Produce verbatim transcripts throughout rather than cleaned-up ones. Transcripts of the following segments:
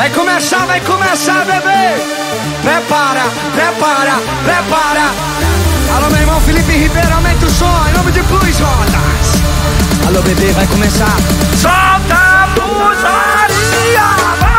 Vai começar, vai começar, bebê. Prepara, prepara, prepara. Alô, meu irmão Felipe Ribeiro, aumenta o som, em nome de Plus Rodas. Alô, bebê, vai começar. Solta a putaria, vai.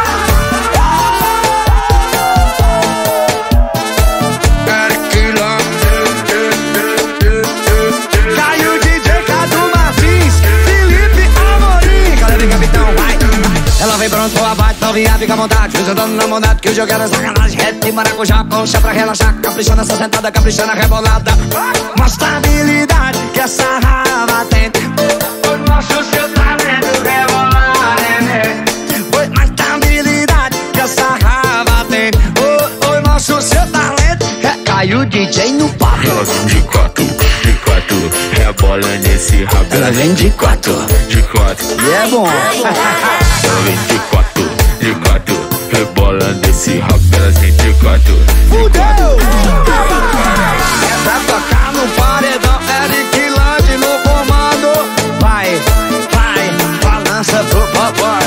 Caiu D J Cadu Martins, Felipe Amorim. Galera, capitão, vai. Ela vem pronto pro abate, novinha, fica à vontade. Fiz andando na maldade, que o jogo era sacanagem. Rap de maracujá, poncha pra relaxar. Caprichando essa sentada, caprichando a rebolada. Mostra a habilidade que essa raba tem. Foi mostra o seu talento, rebolar, neném. Foi mostra a habilidade que essa raba tem. Oi, mostra o seu talento. Caiu o D J no papo. Ela vem de quatro, de quatro, rebola nesse rabo. Ela vem de quatro, de quatro, e é bom. Ela vem de quatro, de quatro, rebola nesse rabo. Ela vem de quatro. Fudeu! É pra tocar no paredão, Eric Land no comando. Vai, vai, balança pro papai.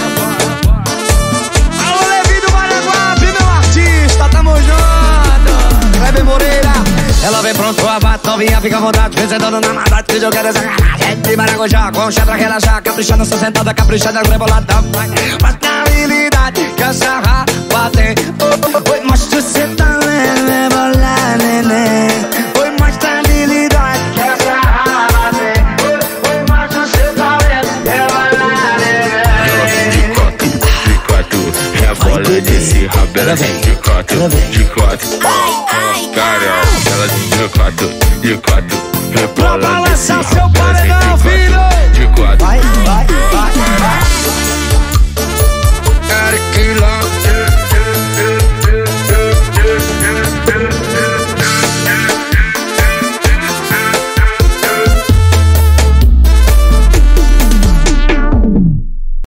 Alô, Levi do Maraguape, meu artista, tamo junto. Kleber Moreira, ela vem pronto pro abate, novinha, fica à vontade. Vencedora na maldade, que o jogo é sacanagem. De maracujá, com chá pra relaxar. Caprichando essa sentada, caprichando a rebolada. Mas na habilidade que essa rapa tem. Oi, mostra o seu talento, rebolar, neném. Oi, mostra a habilidade que essa rapa tem. Oi, mostra o seu talento, rebolar, neném. Ela vem de quatro, de quatro, rebola nesse rabo. Ela vem de quatro, de quatro. Cara, ela vem de quatro, de quatro, rebola nesse rabo.